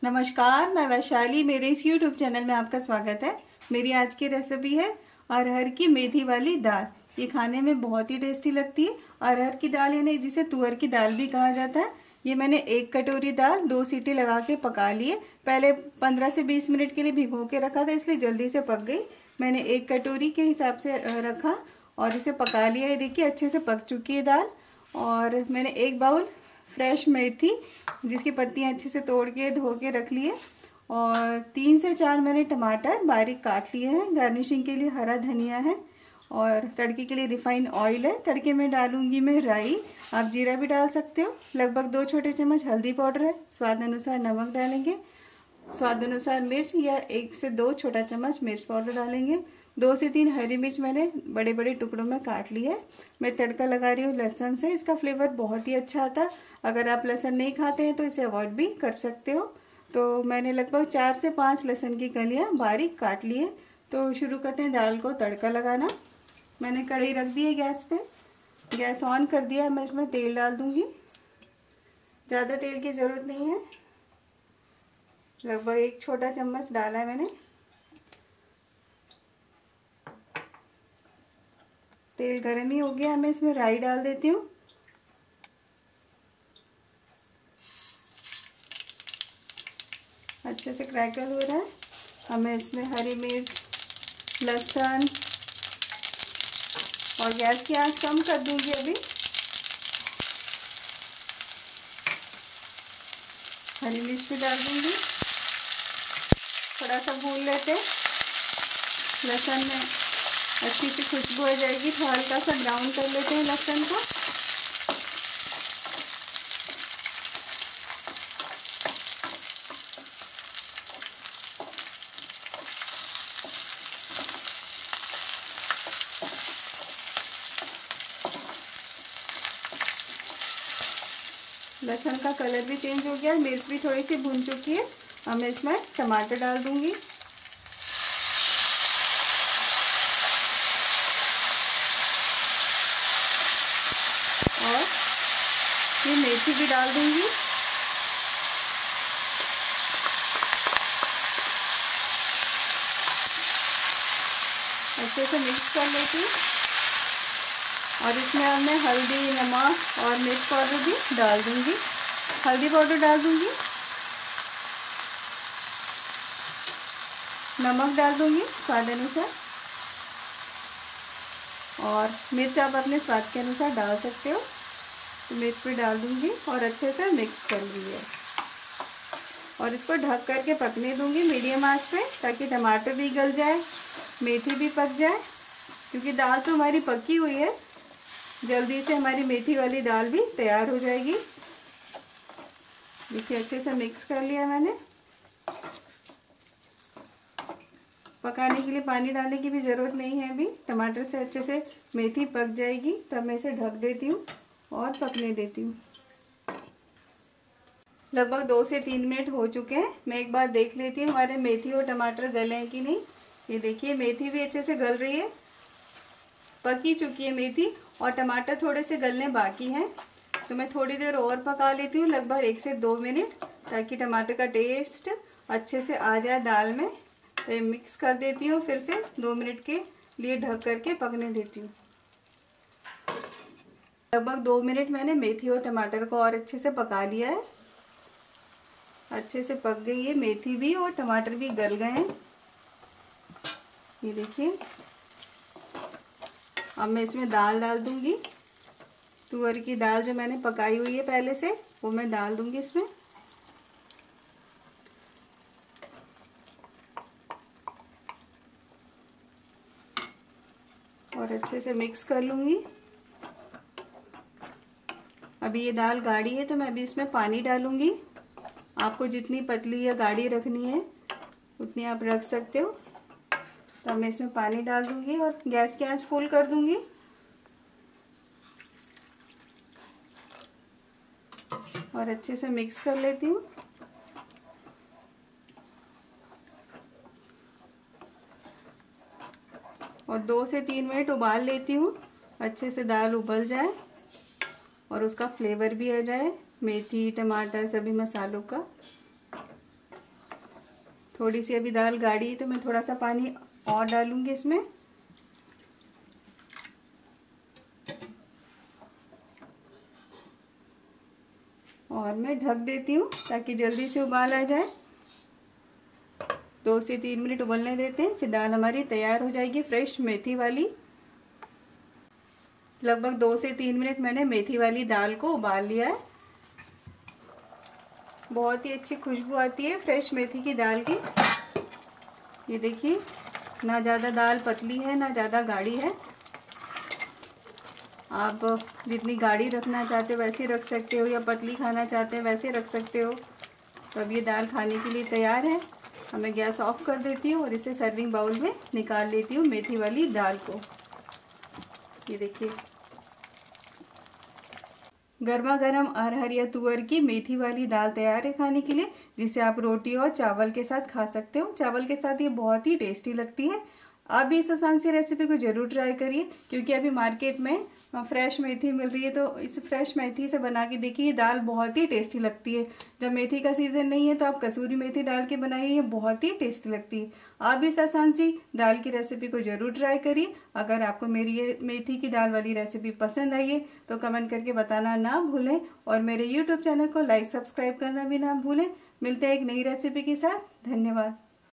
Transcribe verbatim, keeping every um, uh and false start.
नमस्कार, मैं वैशाली। मेरे इस यूट्यूब चैनल में आपका स्वागत है। मेरी आज की रेसिपी है अरहर की मेथी वाली दाल। ये खाने में बहुत ही टेस्टी लगती है। अरहर की दाल यानी जिसे तुअर की दाल भी कहा जाता है। ये मैंने एक कटोरी दाल दो सीटी लगा के पका ली है। पहले पंद्रह से बीस मिनट के लिए भिगो के रखा था, इसलिए जल्दी से पक गई। मैंने एक कटोरी के हिसाब से रखा और इसे पका लिया है। देखिए अच्छे से पक चुकी है दाल। और मैंने एक बाउल फ्रेश मेथी जिसकी पत्तियां अच्छे से तोड़ के धो के रख लिए, और तीन से चार मैंने टमाटर बारीक काट लिए हैं। गार्निशिंग के लिए हरा धनिया है और तड़के के लिए रिफाइंड ऑयल है। तड़के में डालूंगी मैं राई, आप जीरा भी डाल सकते हो। लगभग दो छोटे चम्मच हल्दी पाउडर है। स्वाद अनुसार नमक डालेंगे, स्वाद अनुसार मिर्च या एक से दो छोटा चम्मच मिर्च पाउडर डालेंगे। दो से तीन हरी मिर्च मैंने बड़े बड़े टुकड़ों में काट ली है। मैं तड़का लगा रही हूँ लहसुन से, इसका फ्लेवर बहुत ही अच्छा आता है। अगर आप लहसुन नहीं खाते हैं तो इसे अवॉइड भी कर सकते हो। तो मैंने लगभग चार से पाँच लहसुन की कलियाँ बारीक काट ली है। तो शुरू करते हैं दाल को तड़का लगाना। मैंने कढ़ाई रख दी है गैस पे, गैस ऑन कर दिया है। मैं इसमें तेल डाल दूँगी। ज़्यादा तेल की ज़रूरत नहीं है, लगभग एक छोटा चम्मच डाला है मैंने। तेल गर्म ही हो गया, मैं इसमें राई डाल देती हूँ। अच्छे से क्रैकल हो रहा है। अब मैं इसमें हरी मिर्च, लहसुन और गैस की आंच कम कर दूंगी अभी। हरी मिर्च भी डाल दूंगी, थोड़ा सा भून लेते। लहसुन में अच्छी सी खुशबू आ जाएगी, तो हल्का सा ब्राउन कर लेते हैं लहसुन को। लहसुन का कलर भी चेंज हो गया, मिर्च भी थोड़ी सी भून चुकी है। अब मैं इसमें टमाटर डाल दूंगी और ये मेथी भी डाल दूंगी। अच्छे से मिक्स कर लेती हूँ। और इसमें अब मैं हल्दी, नमक और मिर्च पाउडर भी डाल दूंगी। हल्दी पाउडर डाल दूंगी, नमक डाल दूंगी स्वाद अनुसार, और मिर्च आप अपने स्वाद के अनुसार डाल सकते हो। तो मिर्च भी डाल दूंगी और अच्छे से मिक्स कर लिए। और इसको ढक करके पकने दूंगी मीडियम आंच पे, ताकि टमाटर भी गल जाए, मेथी भी पक जाए। क्योंकि दाल तो हमारी पकी हुई है, जल्दी से हमारी मेथी वाली दाल भी तैयार हो जाएगी। देखिए अच्छे से मिक्स कर लिया मैंने। पकाने के लिए पानी डालने की भी ज़रूरत नहीं है अभी। टमाटर से अच्छे से मेथी पक जाएगी, तब मैं इसे ढक देती हूँ और पकने देती हूँ। लगभग दो से तीन मिनट हो चुके हैं। मैं एक बार देख लेती हूँ हमारे मेथी और टमाटर गले हैं कि नहीं। ये देखिए मेथी भी अच्छे से गल रही है, पकी चुकी है मेथी, और टमाटर थोड़े से गलने बाकी हैं। तो मैं थोड़ी देर और पका लेती हूँ, लगभग एक से दो मिनट, ताकि टमाटर का टेस्ट अच्छे से आ जाए दाल में। तो ये मिक्स कर देती हूँ, फिर से दो मिनट के लिए ढक करके पकने देती हूँ। लगभग दो मिनट मैंने मेथी और टमाटर को और अच्छे से पका लिया है। अच्छे से पक गई है मेथी भी और टमाटर भी गल गए हैं। ये देखिए अब मैं इसमें दाल डाल दूंगी। तुअर की दाल जो मैंने पकाई हुई है पहले से, वो मैं डाल दूंगी इसमें। और अच्छे से मिक्स कर लूंगी। अभी ये दाल गाढ़ी है, तो मैं अभी इसमें पानी डालूंगी। आपको जितनी पतली या गाढ़ी रखनी है उतनी आप रख सकते हो। तो मैं इसमें पानी डाल दूंगी और गैस की आंच फुल कर दूंगी। और अच्छे से मिक्स कर लेती हूँ। और दो से तीन मिनट उबाल लेती हूँ, अच्छे से दाल उबल जाए और उसका फ्लेवर भी आ जाए, मेथी टमाटर सभी मसालों का। थोड़ी सी अभी दाल गाढ़ी है तो मैं थोड़ा सा पानी और डालूंगी इसमें। और मैं ढक देती हूँ ताकि जल्दी से उबाल आ जाए। दो से तीन मिनट उबलने देते हैं, फिर दाल हमारी तैयार हो जाएगी फ्रेश मेथी वाली। लगभग दो से तीन मिनट मैंने मेथी वाली दाल को उबाल लिया है। बहुत ही अच्छी खुशबू आती है फ्रेश मेथी की दाल की। ये देखिए, ना ज़्यादा दाल पतली है ना ज़्यादा गाढ़ी है। आप जितनी गाढ़ी रखना चाहते हो वैसे रख सकते हो, या पतली खाना चाहते हैं वैसे रख सकते हो। तो अब ये दाल खाने के लिए तैयार है। अब मैं गैस ऑफ कर देती हूँ और इसे सर्विंग बाउल में निकाल लेती हूँ मेथी वाली दाल को। ये देखिए, गर्मा गर्म अरहर या तुअर की मेथी वाली दाल तैयार है खाने के लिए, जिसे आप रोटी और चावल के साथ खा सकते हो। चावल के साथ ये बहुत ही टेस्टी लगती है। आप भी इस आसान सी रेसिपी को ज़रूर ट्राई करिए, क्योंकि अभी मार्केट में फ्रेश मेथी मिल रही है। तो इस फ्रेश मेथी से बना के देखिए, ये दाल बहुत ही टेस्टी लगती है। जब मेथी का सीज़न नहीं है तो आप कसूरी मेथी डाल के बनाइए, ये बहुत ही टेस्टी लगती है। आप भी इस आसान सी दाल की रेसिपी को ज़रूर ट्राई करिए। अगर आपको मेरी ये मेथी की दाल वाली रेसिपी पसंद आई है तो कमेंट करके बताना ना भूलें, और मेरे यूट्यूब चैनल को लाइक सब्सक्राइब करना भी ना भूलें। मिलते हैं एक नई रेसिपी के साथ। धन्यवाद।